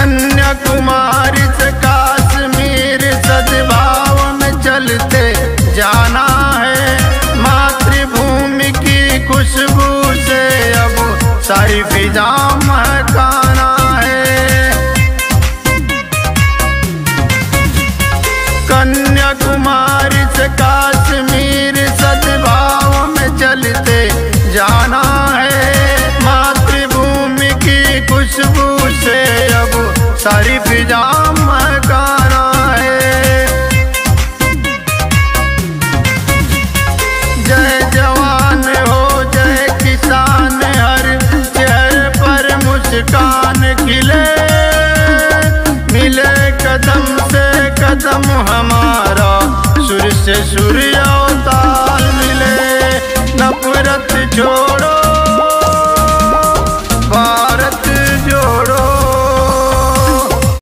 कन्याकुमारी से कश्मीर सद्भाव में चलते जाना है। मातृभूमि की खुशबू से अब सारी फिजा महकाना है। कन्याकुमारी से कश्मीर सद्भाव में चलते जाना है। मातृभूमि की खुशबू से अब सारी फिजा महकाना है। जय जवान हो जय किसान, हर चेहरे पर मुस्कान खिले। मिले कदम से कदम हमारा, सुर से सुर